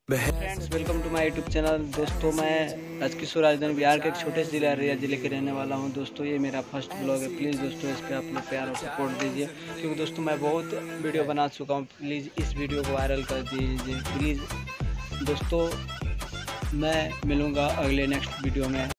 Friends, welcome to my YouTube channel. दोस्तों, मैं राजकिशोर, राजधानी बिहार के एक छोटे से जिला अररिया जिले के रहने वाला हूं। दोस्तों, ये मेरा फर्स्ट ब्लॉग है। प्लीज़ दोस्तों, इस पे आप लोग प्यार और सपोर्ट दीजिए, क्योंकि दोस्तों मैं बहुत वीडियो बना चुका हूं। प्लीज़ इस वीडियो को वायरल कर दीजिए प्लीज़। दोस्तों, मैं मिलूँगा अगले नेक्स्ट वीडियो में।